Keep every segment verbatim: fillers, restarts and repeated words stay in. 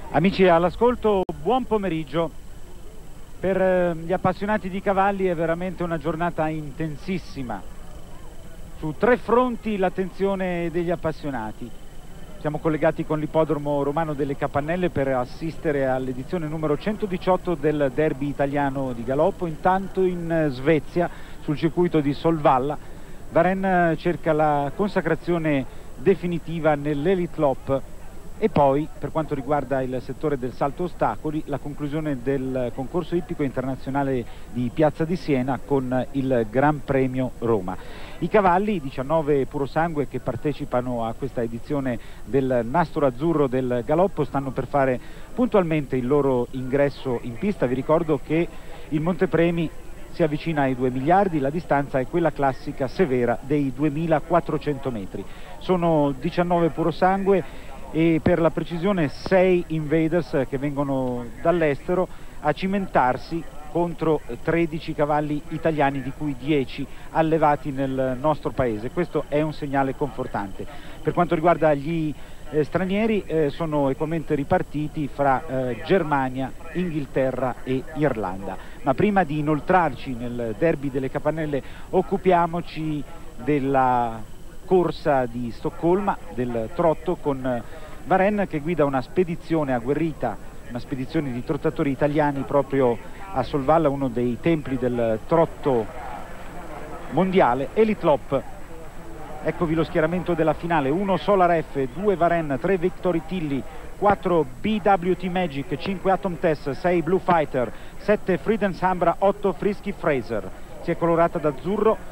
Amici all'ascolto, buon pomeriggio. Per gli appassionati di cavalli è veramente una giornata intensissima. Su tre fronti l'attenzione degli appassionati. Siamo collegati con l'ippodromo romano delle Capannelle per assistere all'edizione numero centodiciotto del derby italiano di galoppo. Intanto in Svezia, sul circuito di Solvalla, Varenne cerca la consacrazione definitiva nell'Elite Lopp. E poi, per quanto riguarda il settore del salto ostacoli, la conclusione del concorso ippico internazionale di Piazza di Siena con il Gran Premio Roma. I cavalli, diciannove purosangue che partecipano a questa edizione del Nastro Azzurro del Galoppo, stanno per fare puntualmente il loro ingresso in pista. Vi ricordo che il montepremi si avvicina ai due miliardi, la distanza è quella classica severa dei duemilaquattrocento metri. Sono diciannove purosangue e per la precisione sei invaders che vengono dall'estero a cimentarsi contro tredici cavalli italiani, di cui dieci allevati nel nostro paese. Questo è un segnale confortante. Per quanto riguarda gli eh, stranieri, eh, sono equamente ripartiti fra eh, Germania, Inghilterra e Irlanda. Ma prima di inoltrarci nel derby delle Capannelle, occupiamoci della corsa di Stoccolma, del trotto, con Varenne che guida una spedizione agguerrita, una spedizione di trottatori italiani proprio a Solvalla, uno dei templi del trotto mondiale. Elite Lopp, eccovi lo schieramento della finale: uno Solar F, due Varenne, tre Victory Tilly, quattro B W T Magic, cinque Atom Test, sei Blue Fighter, sette Freedom Sambra, otto Frisky Fraser. Si è colorata d'azzurro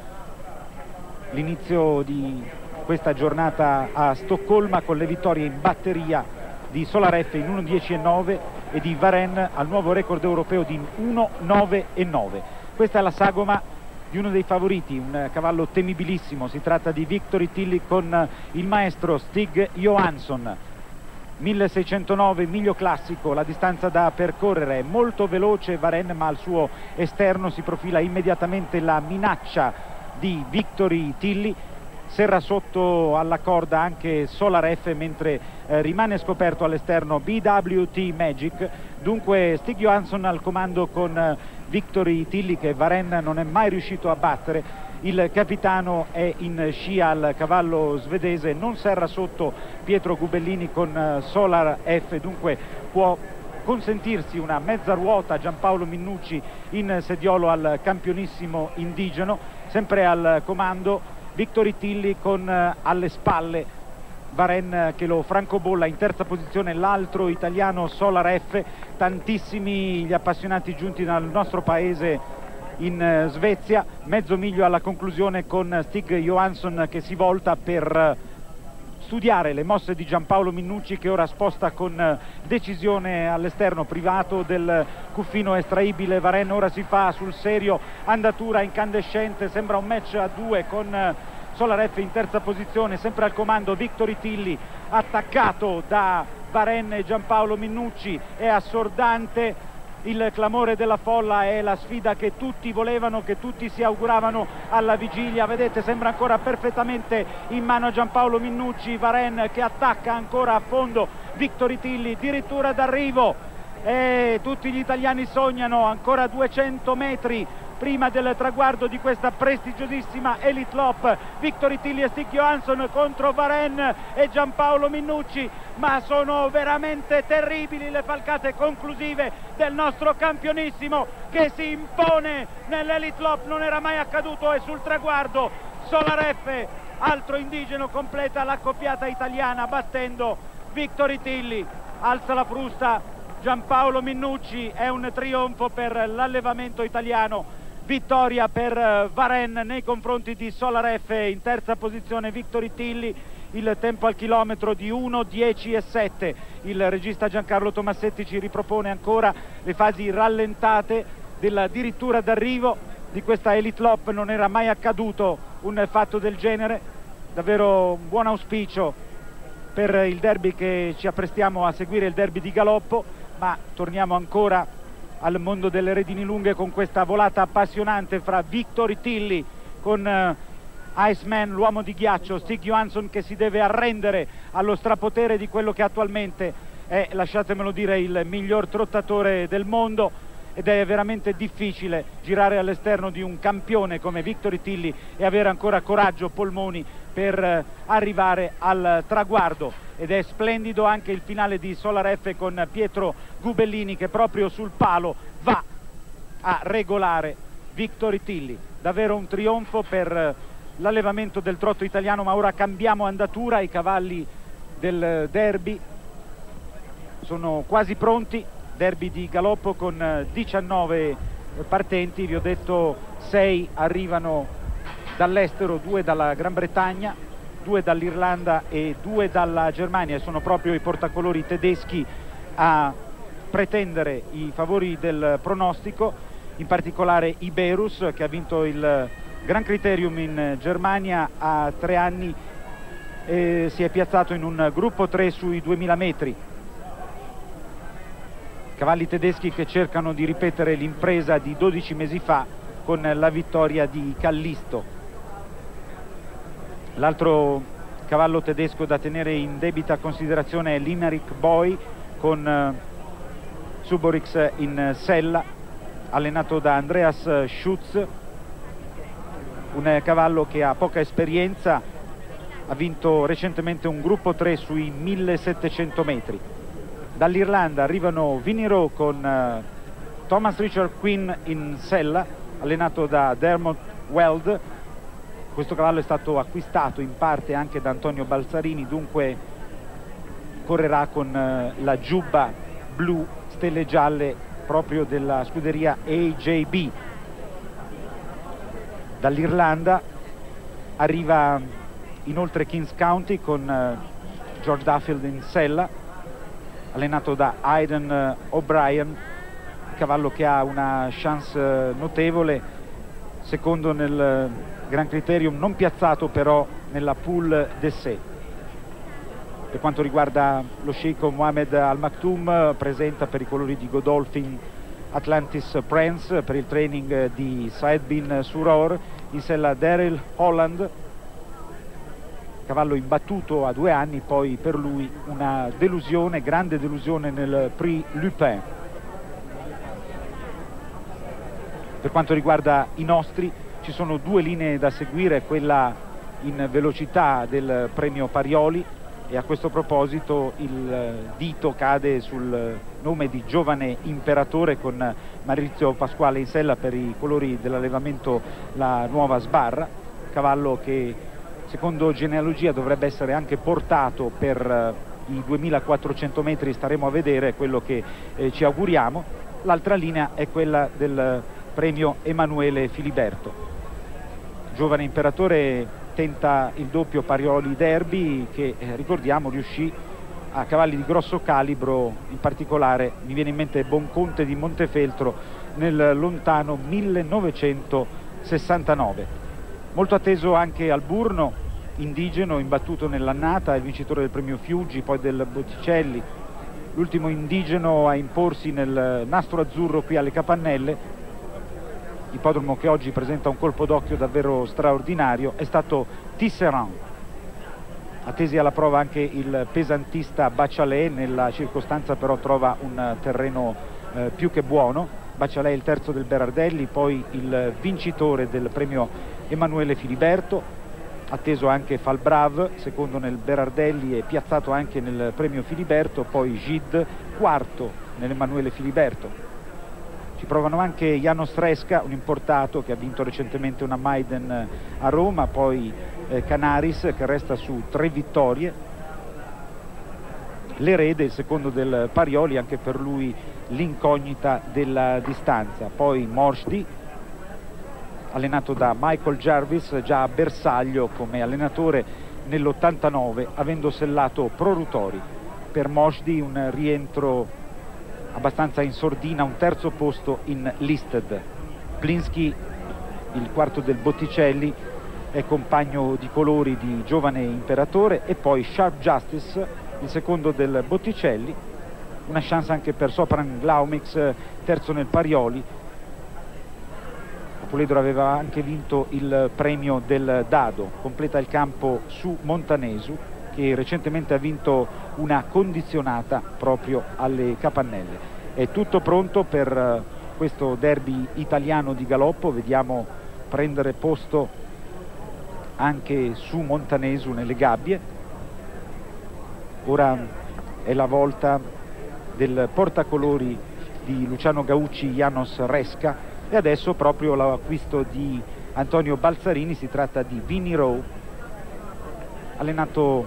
l'inizio di questa giornata a Stoccolma, con le vittorie in batteria di Solar F in uno dieci e nove e di Varenne al nuovo record europeo di uno nove e nove. Questa è la sagoma di uno dei favoriti, un cavallo temibilissimo. Si tratta di Victory Tilly con il maestro Stig Johansson. milleseicentonove, miglio classico, la distanza da percorrere è molto veloce Varenne, ma al suo esterno si profila immediatamente la minaccia di Victory Tilly. Serra sotto alla corda anche Solar F, mentre eh, rimane scoperto all'esterno B W T Magic. Dunque Stig Johansson al comando con eh, Victory Tilly, che Varenne non è mai riuscito a battere. Il capitano è in scia al cavallo svedese, non serra sotto Pietro Gubellini con eh, Solar F, dunque può consentirsi una mezza ruota Giampaolo Minnucci in sediolo al campionissimo indigeno. Sempre al comando Victory Tilly con eh, alle spalle Varenne che lo francobolla. In terza posizione l'altro italiano Solar F. Tantissimi gli appassionati giunti dal nostro paese in eh, Svezia. Mezzo miglio alla conclusione con Stig Johansson che si volta per eh, studiare le mosse di Giampaolo Minnucci, che ora sposta con decisione all'esterno privato del cuffino estraibile. Varenne ora si fa sul serio, andatura incandescente, sembra un match a due con Solar F in terza posizione. Sempre al comando Victory Tilly, attaccato da Varenne e Giampaolo Minnucci. È assordante il clamore della folla, è la sfida che tutti volevano, che tutti si auguravano alla vigilia. Vedete, sembra ancora perfettamente in mano a Giampaolo Minnucci. Varenne che attacca ancora a fondo Victory Tilly, addirittura d'arrivo, e tutti gli italiani sognano ancora duecento metri prima del traguardo di questa prestigiosissima Elite Lopp. Victory Tilly e Stig Johansson contro Varenne e Giampaolo Minnucci, ma sono veramente terribili le falcate conclusive del nostro campionissimo, che si impone nell'Elite Lopp. Non era mai accaduto, e sul traguardo Solar F, altro indigeno, completa l'accoppiata italiana battendo Victory Tilly. Alza la frusta Giampaolo Minnucci, è un trionfo per l'allevamento italiano. Vittoria per Varenne nei confronti di Solar F. In terza posizione Victory Tilly, il tempo al chilometro di uno dieci e sette. Il regista Giancarlo Tomassetti ci ripropone ancora le fasi rallentate dell'addirittura d'arrivo di questa Elite Lopp. Non era mai accaduto un fatto del genere. Davvero un buon auspicio per il derby che ci apprestiamo a seguire, il derby di galoppo. Ma torniamo ancora al mondo delle redini lunghe con questa volata appassionante fra Victory Tilly con uh, Iceman, l'uomo di ghiaccio, Stig Johansson, che si deve arrendere allo strapotere di quello che attualmente è, lasciatemelo dire, il miglior trottatore del mondo ed è veramente difficile girare all'esterno di un campione come Victory Tilly e avere ancora coraggio, polmoni per eh, arrivare al traguardo. Ed è splendido anche il finale di Solar F con Pietro Gubellini che proprio sul palo va a regolare Victory Tilly. Davvero un trionfo per eh, l'allevamento del trotto italiano, ma ora cambiamo andatura. I cavalli del derby sono quasi pronti, derby di galoppo con diciannove partenti, vi ho detto sei arrivano dall'estero, due dalla Gran Bretagna, due dall'Irlanda e due dalla Germania, sono proprio i portacolori tedeschi a pretendere i favori del pronostico, in particolare Iberus che ha vinto il Gran Criterium in Germania a tre anni e si è piazzato in un gruppo tre sui duemila metri. Cavalli tedeschi che cercano di ripetere l'impresa di dodici mesi fa con la vittoria di Callisto. L'altro cavallo tedesco da tenere in debita considerazione è Limerick Boy con eh, Suborix in sella, allenato da Andreas Schutz, un cavallo che ha poca esperienza, ha vinto recentemente un gruppo tre sui millesettecento metri. Dall'Irlanda arrivano Viniro con uh, Thomas Richard Quinn in sella, allenato da Dermot Weld. Questo cavallo è stato acquistato in parte anche da Antonio Balzarini, dunque correrà con uh, la giubba blu, stelle gialle proprio della scuderia A J B. Dall'Irlanda arriva inoltre Kings County con uh, George Duffield in sella, allenato da Aidan O'Brien, cavallo che ha una chance notevole, secondo nel Gran Criterium, non piazzato però nella poule d'essai. Per quanto riguarda lo sceicco Mohamed Al Maktoum, presenta per i colori di Godolphin Atlantis Prince, per il training di Saed Bin Suror, in sella Daryl Holland, cavallo imbattuto a due anni, poi per lui una delusione, grande delusione nel Prix Lupin. Per quanto riguarda i nostri, ci sono due linee da seguire, quella in velocità del premio Parioli, e a questo proposito il dito cade sul nome di Giovane Imperatore con Maurizio Pasquale in sella, per i colori dell'allevamento la Nuova Sbarra, cavallo che secondo genealogia dovrebbe essere anche portato per uh, i duemilaquattrocento metri, staremo a vedere, quello che eh, ci auguriamo. L'altra linea è quella del premio Emanuele Filiberto. Giovane Imperatore tenta il doppio Parioli Derby che, eh, ricordiamo, riuscì a cavalli di grosso calibro, in particolare mi viene in mente Bonconte di Montefeltro nel lontano millenovecentosessantanove. Molto atteso anche Alburno, indigeno, imbattuto nell'annata, il vincitore del premio Fiuggi, poi del Botticelli, l'ultimo indigeno a imporsi nel nastro azzurro qui alle Capannelle. Ippodromo che oggi presenta un colpo d'occhio davvero straordinario è stato Tisserand. Attesi alla prova anche il pesantista Bacialè, nella circostanza però trova un terreno eh, più che buono. Bacialè è il terzo del Berardelli, poi il vincitore del premio Emanuele Filiberto, atteso anche Falbrav, secondo nel Berardelli e piazzato anche nel premio Filiberto, poi Gid, quarto nell'Emanuele Filiberto. Ci provano anche Janos Fresca, un importato che ha vinto recentemente una Maiden a Roma, poi eh, Canaris che resta su tre vittorie, l'erede, il secondo del Parioli, anche per lui l'incognita della distanza, poi Morsdi, allenato da Michael Jarvis, già a bersaglio come allenatore nell'ottantanove, avendo sellato Pro Rutori. Per Morsdi un rientro abbastanza in sordina, un terzo posto in listed. Plinsky, il quarto del Botticelli, è compagno di colori di Giovane Imperatore, e poi Sharp Justice, il secondo del Botticelli, una chance anche per Sopran Glaumix, terzo nel Parioli. Puledro aveva anche vinto il premio del Dado. Completa il campo su Montanesu, che recentemente ha vinto una condizionata proprio alle capannelle. È tutto pronto per questo derby italiano di galoppo. Vediamo prendere posto anche Su Montanesu nelle gabbie. Ora è la volta del portacolori di Luciano Gaucci, Janos Resca, e adesso proprio l'acquisto di Antonio Balzarini. Si tratta di Vinny Rowe, allenato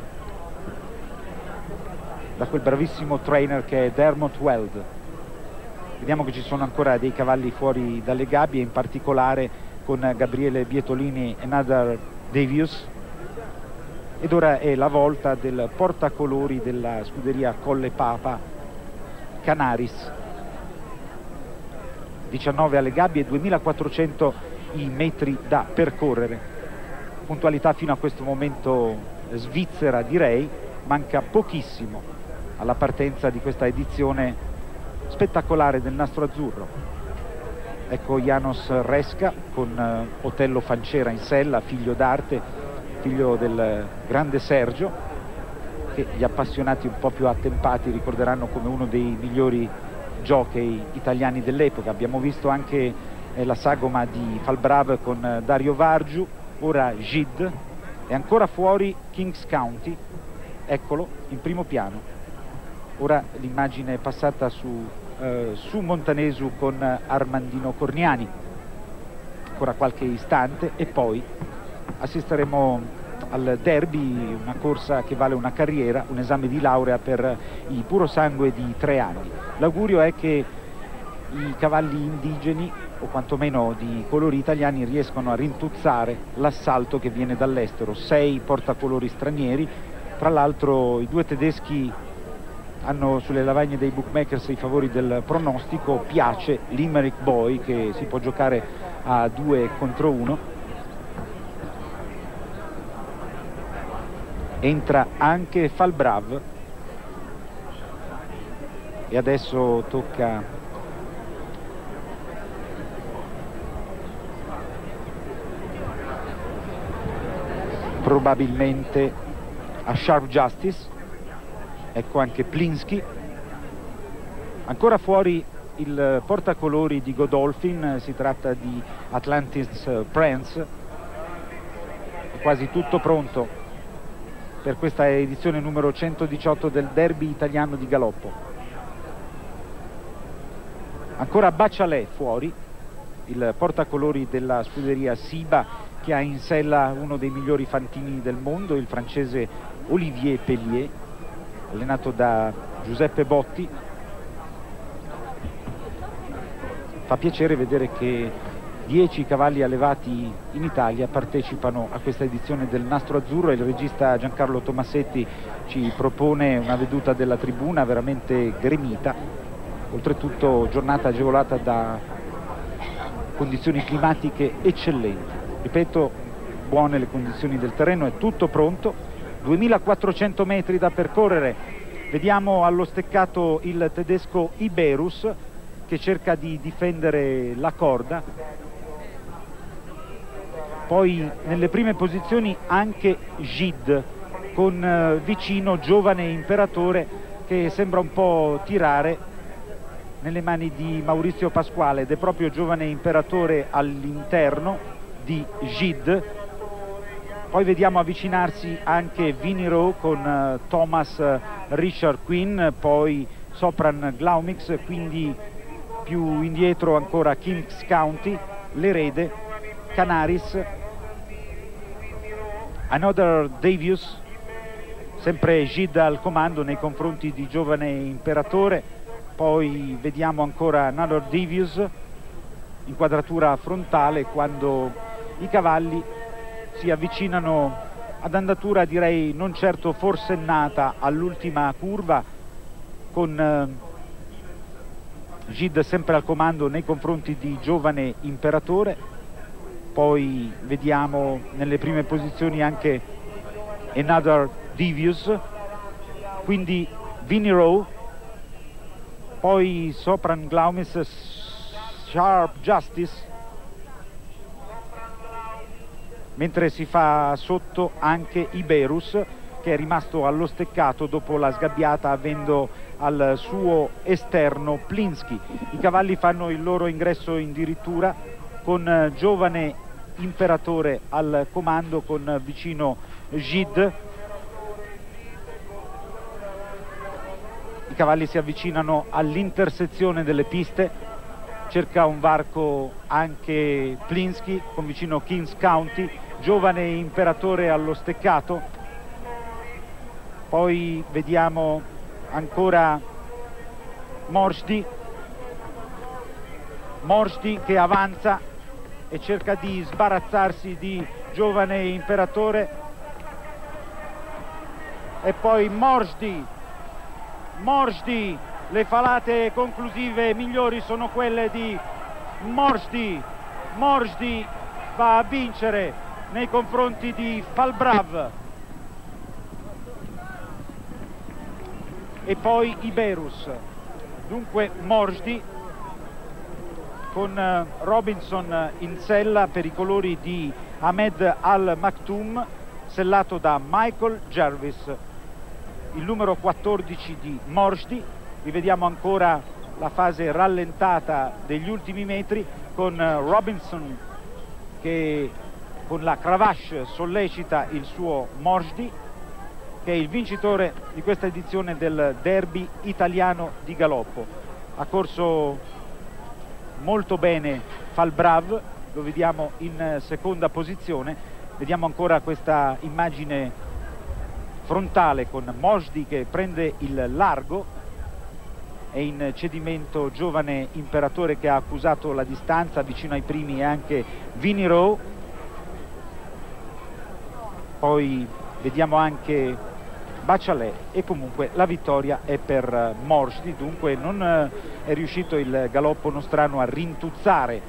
da quel bravissimo trainer che è Dermot Weld. Vediamo che ci sono ancora dei cavalli fuori dalle gabbie, in particolare con Gabriele Bietolini e Nadar Devius. Ed ora è la volta del portacolori della scuderia Colle Papa, Canaris. diciannove alle gabbie, duemilaquattrocento i metri da percorrere. Puntualità fino a questo momento svizzera, direi. Manca pochissimo alla partenza di questa edizione spettacolare del nastro azzurro. Ecco Janos Resca con uh, Otello Fancera in sella, figlio d'arte, figlio del grande Sergio, che gli appassionati un po' più attempati ricorderanno come uno dei migliori jockey italiani dell'epoca. Abbiamo visto anche eh, la sagoma di Falbrav con eh, Dario Vargiu. Ora Gid, è ancora fuori Kings County, eccolo in primo piano. Ora l'immagine è passata su, eh, su Montanesu con Armandino Corniani, ancora qualche istante e poi assisteremo al derby, una corsa che vale una carriera, un esame di laurea per i purosangue di tre anni. L'augurio è che i cavalli indigeni, o quantomeno di colori italiani, riescono a rintuzzare l'assalto che viene dall'estero. Sei portacolori stranieri, tra l'altro i due tedeschi hanno sulle lavagne dei bookmakers i favori del pronostico. Piace Limerick Boy, che si può giocare a due contro uno. Entra anche Falbrav e adesso tocca probabilmente a Sharp Justice. Ecco anche Plinsky. Ancora fuori il portacolori di Godolphin, si tratta di Atlantis Prince. È quasi tutto pronto per questa edizione numero centodiciotto del derby italiano di galoppo. Ancora Bacialè fuori, il portacolori della scuderia Siba, che ha in sella uno dei migliori fantini del mondo, il francese Olivier Pellier, allenato da Giuseppe Botti. Fa piacere vedere che dieci cavalli allevati in Italia partecipano a questa edizione del nastro azzurro, e il regista Giancarlo Tomassetti ci propone una veduta della tribuna veramente gremita. Oltretutto giornata agevolata da condizioni climatiche eccellenti. Ripeto, buone le condizioni del terreno, è tutto pronto. duemilaquattrocento metri da percorrere. Vediamo allo steccato il tedesco Iberus, che cerca di difendere la corda. Poi nelle prime posizioni anche Gid, con eh, vicino Giovane Imperatore, che sembra un po' tirare nelle mani di Maurizio Pasquale, ed è proprio Giovane Imperatore all'interno di Gid. Poi vediamo avvicinarsi anche Vinny Rowe con uh, Thomas uh, Richard Quinn, poi Sopran Glaumix, quindi più indietro ancora Kings County, l'erede, Canaris, Another Davius, sempre Gid al comando nei confronti di Giovane Imperatore. Poi vediamo ancora Another Davius, inquadratura frontale, quando i cavalli si avvicinano ad andatura direi non certo forsennata all'ultima curva, con eh, Gid sempre al comando nei confronti di Giovane Imperatore. Poi vediamo nelle prime posizioni anche Another Devious, quindi Vinny Rowe, poi Sopran Glaumis, Sharp Justice, mentre si fa sotto anche Iberus, che è rimasto allo steccato dopo la sgabbiata, avendo al suo esterno Plinsky. I cavalli fanno il loro ingresso in dirittura con Giovane Imperatore al comando, con vicino Gide. I cavalli si avvicinano all'intersezione delle piste, cerca un varco anche Plinsky con vicino Kings County, Giovane Imperatore allo steccato. Poi vediamo ancora Morsdi, Morsdi che avanza e cerca di sbarazzarsi di Giovane Imperatore, e poi Morsdi, Morsdi, le falate conclusive migliori sono quelle di Morsdi. Morsdi va a vincere nei confronti di Falbrav. E poi Iberus. Dunque Morsdi con Robinson in sella per i colori di Ahmed Al Maktoum, sellato da Michael Jarvis. Il numero quattordici di Morsdi. Rivediamo ancora la fase rallentata degli ultimi metri con Robinson che con la cravache sollecita il suo Morsdi, che è il vincitore di questa edizione del derby italiano di galoppo. Ha corso molto bene Falbrav, lo vediamo in seconda posizione. Vediamo ancora questa immagine frontale con Morsdi che prende il largo, e in cedimento Giovane Imperatore che ha accusato la distanza vicino ai primi, e anche Vinny Rowe. Poi vediamo anche Bacialet, e comunque la vittoria è per Morsdi. Dunque non è riuscito il galoppo nostrano a rintuzzare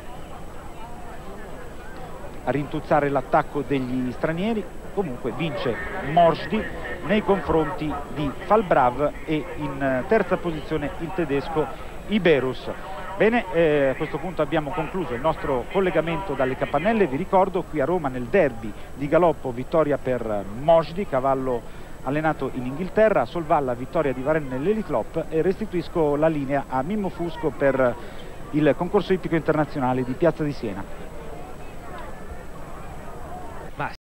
a rintuzzare l'attacco degli stranieri. Comunque vince Morsdi nei confronti di Falbrav, e in terza posizione il tedesco Iberus. Bene, eh, a questo punto abbiamo concluso il nostro collegamento dalle Capannelle. Vi ricordo, qui a Roma nel derby di galoppo, vittoria per Morsdi, cavallo allenato in Inghilterra. A Solvalla vittoria di Varenne nell'Elite Lop, e restituisco la linea a Mimmo Fusco per il concorso ippico internazionale di Piazza di Siena.